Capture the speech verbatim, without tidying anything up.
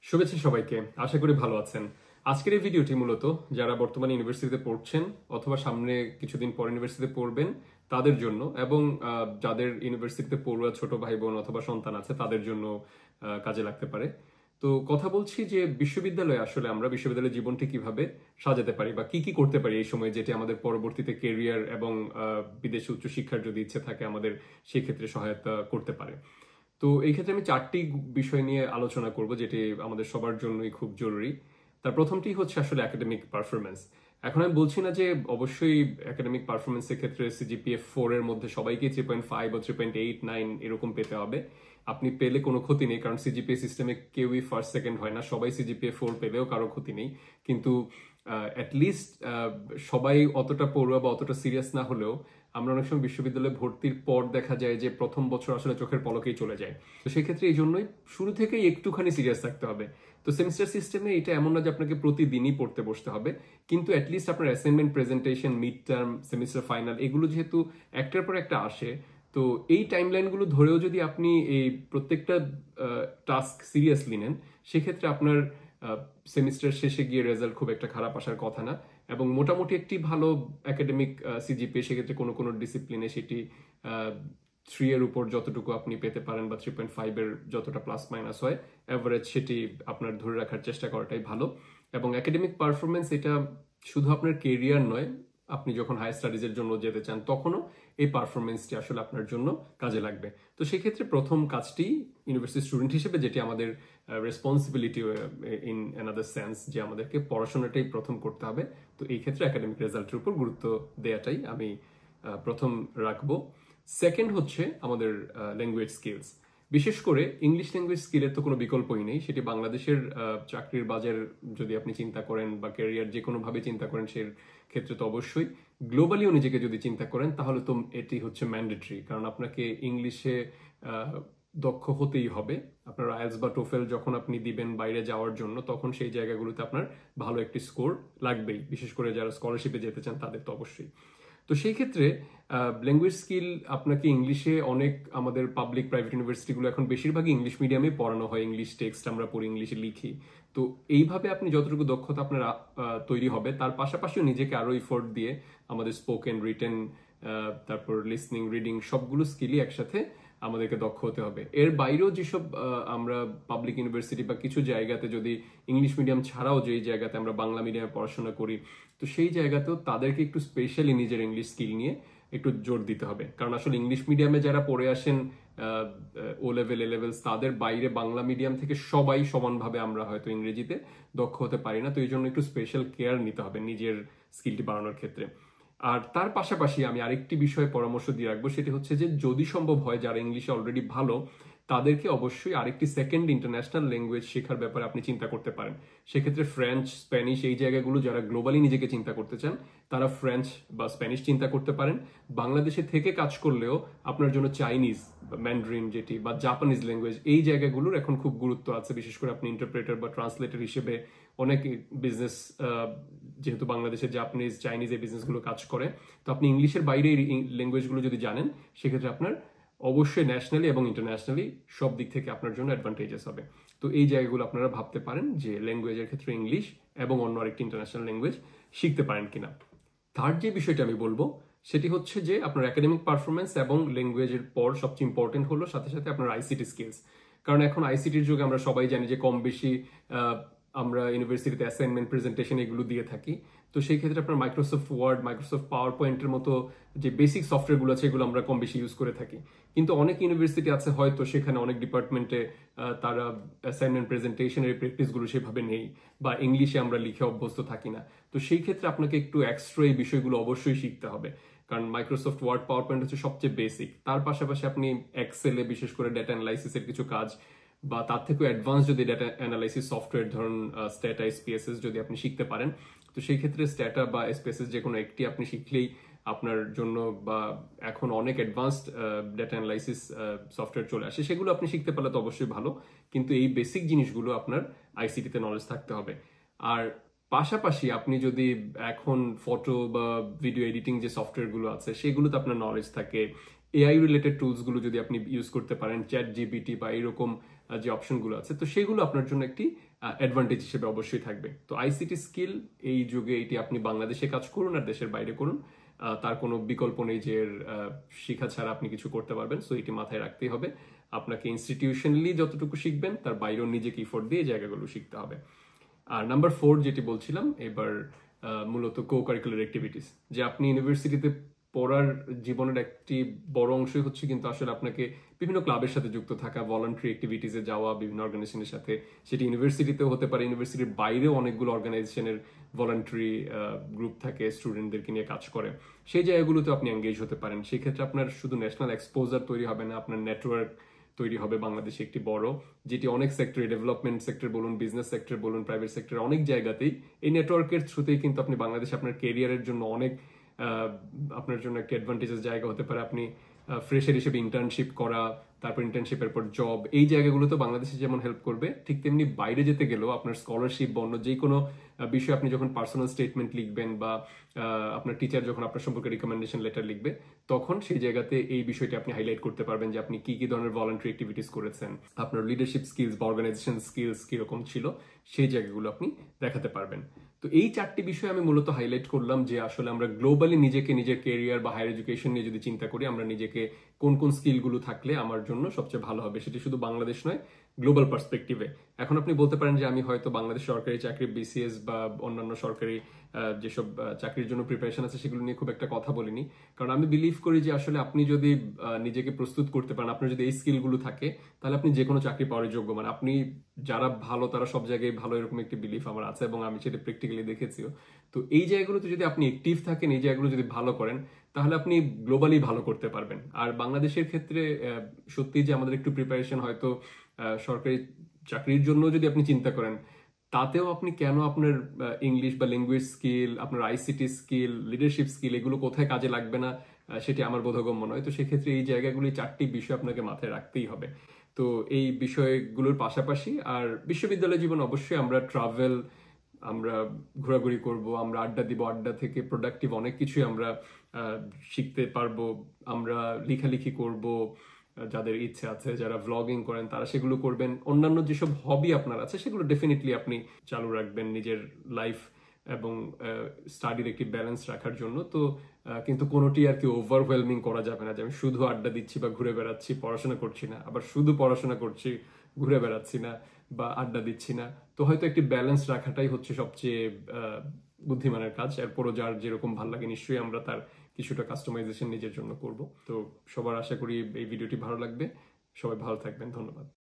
শুভেচ্ছা সবাইকে, আশা করি ভালো আছেন। আজকের এই ভিডিওটি মূলত যারা বর্তমানে ইউনিভার্সিটিতে পড়ছেন অথবা সামনে কিছুদিন পর ইউনিভার্সিটিতে পড়বেন তাদের জন্য, এবং যাদের ইউনিভার্সিটিতে পড়ুয়া ছোট ভাই বোন অথবা সন্তান আছে তাদের জন্য কাজে লাগতে পারে। তো কথা বলছি যে বিশ্ববিদ্যালয়ে আসলে আমরা বিশ্ববিদ্যালয়ের জীবনটি কিভাবে সাজাতে পারি বা কি কি করতে পারি এই সময়, যেটি আমাদের পরবর্তীতে কেরিয়ার এবং বিদেশে উচ্চশিক্ষার যদি ইচ্ছে থাকে আমাদের সেই ক্ষেত্রে সহায়তা করতে পারে। তো এই ক্ষেত্রে আমি চারটি বিষয় নিয়ে আলোচনা করব যেটি আমাদের সবার জন্যই খুব জরুরি। তার প্রথমটি হচ্ছে আসলে একাডেমিক পারফরমেন্স। এখন আমি বলছি না যে অবশ্যই একাডেমিক পারফরমেন্সের ক্ষেত্রে সিজিপিএ ফোর এর মধ্যে সবাইকে থ্রি পয়েন্ট ফাইভ বা থ্রি পয়েন্ট এইট নাইন এরকম পেতে হবে। আপনি পেলে কোনো ক্ষতি নেই, কারণ সিজিপিএ সিস্টেমে কেউই ফার্স্ট সেকেন্ড হয় না, সবাই সিজিপিএ ফোর পেলেও কারো ক্ষতি নেই। কিন্তু অ্যাটলিস্ট সবাই অতটা পড়ুয়া বা অতটা সিরিয়াস না হলেও আমরা অনেক সময় বিশ্ববিদ্যালয়ে ভর্তির পর দেখা যায় যে প্রথম বছর আসলে চোখের পলকেই চলে যায়। তো সেক্ষেত্রে এই জন্যই শুরু থেকেই একটুখানি সিরিয়াস থাকতে হবে। তো সেমিস্টার সিস্টেমে এটা এমন না যে আপনাকে প্রতিদিনই পড়তে বসতে হবে, কিন্তু অ্যাটলিস্ট আপনার assignment, presentation, mid term, semester final এগুলো যেহেতু একটার পর একটা আসে, তো এই টাইমলাইনগুলো ধরেও যদি আপনি এই প্রত্যেকটা টাস্ক সিরিয়াসলি নেন, সেক্ষেত্রে আপনার সেমিস্টার শেষে গিয়ে রেজাল্ট খুব একটা খারাপ আসার কথা না। এবং মোটামুটি একটি ভালো একাডেমিক সিজিপিএ সেক্ষেত্রে কোনো কোনো ডিসিপ্লিনে সেটি থ্রি এর উপর যতটুকু আপনি পেতে পারেন বা থ্রি পয়েন্ট ফাইভ এর যতটা প্লাস মাইনাস হয় অ্যাভারেজ সেটি আপনার ধরে রাখার চেষ্টা করাটাই ভালো। এবং একাডেমিক পারফরমেন্স এটা শুধু আপনার কেরিয়ার নয়, আপনি যখন হায়ার স্টাডিজের জন্য যেতে চান তখনও এই পারফরমেন্সটি আসলে আপনার জন্য কাজে লাগবে। তো সেক্ষেত্রে প্রথম কাজটি ইউনিভার্সিটি স্টুডেন্ট হিসেবে যেটি আমাদের রেসপন্সিবিলিটি ইন অ্যানাদার সেন্স, যে আমাদেরকে পড়াশোনাটাই প্রথম করতে হবে। তো এই ক্ষেত্রে একাডেমিক রেজাল্টের উপর গুরুত্ব দেওয়াটাই আমি প্রথম রাখবো। সেকেন্ড হচ্ছে আমাদের ল্যাঙ্গুয়েজ স্কিলস। বিশেষ করে ইংলিশ ল্যাঙ্গুয়েজ স্কিলের তো কোনো বিকল্পই নেই। সেটি বাংলাদেশের চাকরির বাজার যদি আপনি চিন্তা করেন বা ক্যারিয়ার যে কোনোভাবে চিন্তা করেন সে ক্ষেত্রে তো অবশ্যই, গ্লোবালিও নিজেকে যদি চিন্তা করেন তাহলে তো এটি হচ্ছে ম্যান্ডেটরি, কারণ আপনাকে ইংলিশে দক্ষ হতেই হবে। আপনার আইএলটিএস বা টোফেল যখন আপনি দিবেন বাইরে যাওয়ার জন্য, তখন সেই জায়গাগুলোতে আপনার ভালো একটি স্কোর লাগবেই, বিশেষ করে যারা স্কলারশিপে যেতে চান তাদের তো অবশ্যই। তো সেই ক্ষেত্রে ল্যাঙ্গুয়েজ স্কিল আপনাকে ইংলিশে অনেক, আমাদের পাবলিক প্রাইভেট ইউনিভার্সিটিগুলো এখন বেশিরভাগই ইংলিশ মিডিয়ামে পড়ানো হয়, ইংলিশ টেক্সট আমরা পড়ি, ইংলিশে লিখি। তো এইভাবে আপনি যতটুকু দক্ষতা আপনার তৈরি হবে, তার পাশাপাশিও নিজেকে আরো ইফোর্ট দিয়ে আমাদের স্পোকেন, রিটেন, তারপর লিসনিং, রিডিং সবগুলো স্কিলই একসাথে আমাদেরকে দক্ষ হতে হবে। এর বাইরেও যেসব আমরা পাবলিক ইউনিভার্সিটি বা কিছু জায়গাতে যদি ইংলিশ মিডিয়াম ছাড়াও যে জায়গাতে আমরা বাংলা মিডিয়ামে পড়াশোনা করি, তো সেই জায়গাতেও তাদেরকে একটু স্পেশালি নিজের ইংলিশ স্কিল নিয়ে একটু জোর দিতে হবে। কারণ আসলে ইংলিশ মিডিয়ামে যারা পড়ে আসেন ও লেভেল, এ লেভেল, তাদের বাইরে বাংলা মিডিয়াম থেকে সবাই সমানভাবে আমরা হয়তো ইংরেজিতে দক্ষ হতে পারি না। তো এই জন্য একটু স্পেশাল কেয়ার নিতে হবে নিজের স্কিলটি বাড়ানোর ক্ষেত্রে। আর তার পাশাপাশি আমি আরেকটি বিষয়ে পরামর্শ দিয়ে রাখবো, সেটি হচ্ছে যে যদি সম্ভব হয় যারা ইংলিশে অলরেডি ভালো তাদেরকে অবশ্যই আরেকটি সেকেন্ড ইন্টারন্যাশনাল ল্যাঙ্গুয়েজ শেখার ব্যাপারে আপনি চিন্তা করতে পারেন। সেক্ষেত্রে ফ্রেঞ্চ, স্প্যানিশ এই জায়গাগুলো যারা গ্লোবালি নিজেকে চিন্তা করতে চান তারা ফ্রেঞ্চ বা স্প্যানিশ চিন্তা করতে পারেন। বাংলাদেশে থেকে কাজ করলেও আপনার জন্য চাইনিজ বা ম্যান্ডারিন যেটি বা জাপানিজ ল্যাঙ্গুয়েজ এই জায়গাগুলোর এখন খুব গুরুত্ব আছে। বিশেষ করে আপনি ইন্টারপ্রেটার বা ট্রান্সলেটর হিসেবে অনেক বিজনেস, যেহেতু বাংলাদেশে জাপানিজ, চাইনিজ এই বিজনেসগুলো কাজ করে, তো আপনি ইংলিশের বাইরে এই ল্যাঙ্গুয়েজগুলো যদি জানেন সেক্ষেত্রে আপনার অবশ্যই ন্যাশনালি এবং ইন্টারন্যাশনালি সব দিক থেকে আপনার জন্য অ্যাডভান্টেজেস হবে। তো এই জায়গাগুলো আপনারা ভাবতে পারেন যে ল্যাঙ্গুয়েজের ক্ষেত্রে ইংলিশ এবং অন্য আরেকটি ইন্টারন্যাশনাল ল্যাঙ্গুয়েজ শিখতে পারেন কিনা। থার্ড যে বিষয়টা আমি বলবো সেটি হচ্ছে যে আপনার একাডেমিক পারফরমেন্স এবং ল্যাঙ্গুয়েজের পর সবচেয়ে ইম্পর্টেন্ট হলো সাথে সাথে আপনার আইসিটি স্কিলস। কারণ এখন আইসিটির যুগে আমরা সবাই জানি যে কম বেশি আমরা ইউনিভার্সিটিতে অ্যাসাইনমেন্ট, প্রেজেন্টেশন এগুলো দিয়ে থাকি। তো সেই ক্ষেত্রে আপনার মাইক্রোসফট ওয়ার্ড, মাইক্রোসফট পাওয়ার পয়েন্টের মতো যে বেসিক সফটওয়্যারগুলো আছে এগুলো আমরা কম বেশি ইউজ করে থাকি। কিন্তু অনেক ইউনিভার্সিটি আছে হয়তো সেখানে অনেক ডিপার্টমেন্টে তারা অ্যাসাইনমেন্ট, প্রেজেন্টেশনের প্র্যাকটিসগুলো সেভাবে নেই, বা ইংলিশে আমরা লিখে অভ্যস্ত থাকি না। তো সেই ক্ষেত্রে আপনাকে একটু এক্সট্রা এই বিষয়গুলো অবশ্যই শিখতে হবে, কারণ মাইক্রোসফট ওয়ার্ড, পাওয়ার পয়েন্ট হচ্ছে সবচেয়ে বেসিক। তার পাশাপাশি আপনি এক্সেলে বিশেষ করে ডেটা অ্যানালাইসিসের কিছু কাজ বা তার থেকেও অ্যাডভান্স যদি ডেটা অ্যানালাইসিস সফটওয়্যার, ধরুন স্ট্যাটা, এসপিএসএস যদি আপনি শিখতে পারেন, তো সেই ক্ষেত্রে স্ট্যাটা বা এসপিএসএস যে কোনো একটি আপনি শিখলেই আপনার জন্য, বা এখন অনেক অ্যাডভান্সড ডেটা অ্যানালাইসিস সফটওয়্যার চলে আসে, সেগুলো আপনি শিখতে পারলে তো অবশ্যই ভালো। কিন্তু এই বেসিক জিনিসগুলো আপনার আইসিটিতে নলেজ থাকতে হবে। আর পাশাপাশি আপনি যদি এখন ফটো বা ভিডিও এডিটিং যে সফটওয়্যারগুলো আছে সেগুলোতে আপনার নলেজ থাকে, এআই রিলেটেড টুলসগুলো যদি আপনি ইউজ করতে পারেন, চ্যাট জিপিটি বা এরকম যে অপশনগুলো আছে, তো সেগুলো আপনার জন্য একটি অ্যাডভান্টেজ হিসেবে অবশ্যই থাকবে। তো আইসিটি স্কিল এই যুগে এটি আপনি বাংলাদেশে কাজ করুন আর দেশের বাইরে করুন, তার কোনো বিকল্প নেই যে শিক্ষা ছাড়া আপনি কিছু করতে পারবেন। সো এটি মাথায় রাখতেই হবে। আপনাকে ইনস্টিটিউশনালি যতটুকু শিখবেন তার বাইরেও নিজেকে ইফোর্ট দিয়ে জায়গাগুলো শিখতে হবে। আর নাম্বার ফোর যেটি বলছিলাম এবার মূলত কো কারিকুলার অ্যাক্টিভিটিস, যে আপনি ইউনিভার্সিটিতে পড়ার জীবনের একটি বড় অংশই হচ্ছে কিন্তু আসলে আপনাকে বিভিন্ন ক্লাবের সাথে যুক্ত থাকা, ভলান্টারি অ্যাক্টিভিটিসে যাওয়া, বিভিন্ন অর্গানাইজেশনের সাথে, সেটি ইউনিভার্সিটিতেও হতে পারে, ইউনিভার্সিটির বাইরেও অনেকগুলো অর্গানাইজেশনের ভলান্টারি গ্রুপ থাকে স্টুডেন্টদেরকে নিয়ে কাজ করে, সেই জায়গাগুলোতে আপনি এঙ্গেজ হতে পারেন। সেই ক্ষেত্রে আপনার শুধু ন্যাশনাল এক্সপোজার তৈরি হবে না, আপনার নেটওয়ার্ক তৈরি হবে বাংলাদেশে একটি বড়, যেটি অনেক সেক্টরে, ডেভেলপমেন্ট সেক্টর বলুন, বিজনেস সেক্টর বলুন, প্রাইভেট সেক্টর, অনেক জায়গাতেই এই নেটওয়ার্কের থ্রুতেই কিন্তু আপনি বাংলাদেশে আপনার কেরিয়ারের জন্য অনেক আপনার জন্য একটা অ্যাডভান্টেজের জায়গা হতে পারে। আপনি ফ্রেশার হিসেবে ইন্টার্নশিপ করা, তারপর ইন্টার্নশিপের পর জব, এই জায়গাগুলো তো বাংলাদেশে যেমন হেল্প করবে, ঠিক তেমনি বাইরে যেতে গেলেও আপনার স্কলারশিপ বা অন্য যে কোনো বিষয়ে আপনি যখন পার্সোনাল স্টেটমেন্ট লিখবেন বা আপনার টিচার যখন আপনার সম্পর্কে রিকমেন্ডেশন লেটার লিখবে, তখন সেই জায়গাতে এই বিষয়টি আপনি হাইলাইট করতে পারবেন যে আপনি কি কি ধরনের ভলান্টারি অ্যাক্টিভিটিস করেছেন, আপনার লিডারশিপ স্কিলস বা অর্গানাইজেশন স্কিলস কিরকম ছিল, সেই জায়গাগুলো আপনি দেখাতে পারবেন। তো এই চারটি বিষয় আমি মূলত হাইলাইট করলাম যে আসলে আমরা গ্লোবালি নিজেকে, নিজের কেরিয়ার বা হায়ার এডুকেশন নিয়ে যদি চিন্তা করি, আমরা নিজেকে কোন কোন স্কিলগুলো থাকলে আমার জন্য সবচেয়ে ভালো হবে, সেটি শুধু বাংলাদেশ নয়, গ্লোবাল পার্সপেক্টিভে। এখন আপনি বলতে পারেন যে আমি হয়তো বাংলাদেশ সরকারি চাকরি, বিসিএস বা অন্যান্য সরকারি যেসব চাকরির জন্য প্রিপারেশন আছে সেগুলো নিয়ে খুব একটা কথা বলিনি, কারণ আমি বিলিভ করি যে আসলে আপনি যদি নিজেকে প্রস্তুত করতে পারেন, আপনার যদি এই স্কিলগুলো থাকে, তাহলে আপনি যে কোনো চাকরি পাওয়ার যোগ্য। মানে আপনি যারা ভালো তারা সব জায়গায় ভালো, এরকম একটি বিলিফ আমার আছে এবং আমি সেটা প্র্যাকটিক্যালি দেখেছিও। তো এই জায়গাগুলোতে যদি আপনি অ্যাক্টিভ থাকেন, এই জায়গাগুলো যদি ভালো করেন, তাহলে আপনি গ্লোবালি ভালো করতে পারবেন। আর বাংলাদেশের ক্ষেত্রে সত্যি যে আমাদের একটু প্রিপারেশন হয়তো সরকারি চাকরির জন্য যদি আপনি চিন্তা করেন, তাতেও আপনি কেন আপনার ইংলিশ বা ল্যাঙ্গুয়েজ স্কিল, আপনার আইসিটি স্কিল, লিডারশিপ স্কিল, এগুলো কোথায় কাজে লাগবে না সেটি আমার বোধগম্য নয়। তো সেক্ষেত্রে এই জায়গাগুলি চারটি বিষয় আপনাকে মাথায় রাখতেই হবে। তো এই বিষয়গুলোর পাশাপাশি আর বিশ্ববিদ্যালয় জীবন অবশ্যই আমরা ট্রাভেল, আমরা ঘোরাঘুরি করব, আমরা আড্ডা দিব, আড্ডা থেকে প্রোডাক্টিভ অনেক কিছুই আমরা শিখতে পারবো, আমরা লেখালেখি করব, যাদের ইচ্ছে আছে, যারা ভ্লগিং করেন তারা সেগুলো করবেন, অন্যান্য যেসব হবি আপনার আছে সেগুলো ডেফিনেটলি আপনি চালু রাখবেন নিজের লাইফ এবং স্টাডির একটি ব্যালেন্স রাখার জন্য। তো কিন্তু কোনোটি আর কি ওভারওয়েলমিং করা যাবে না যে আমি শুধু আড্ডা দিচ্ছি বা ঘুরে বেড়াচ্ছি, পড়াশোনা করছি না, আবার শুধু পড়াশোনা করছি, ঘুরে বেড়াচ্ছি না বা আড্ডা দিচ্ছি না। তো হয়তো একটি ব্যালেন্স রাখাটাই হচ্ছে সবচেয়ে বুদ্ধিমানের কাজ। এরপরও যার যেরকম ভালো লাগে নিশ্চয়ই আমরা তার কিছুটা কাস্টমাইজেশন নিজের জন্য করব। তো সবার আশা করি এই ভিডিওটি ভালো লাগবে। সবাই ভালো থাকবেন, ধন্যবাদ।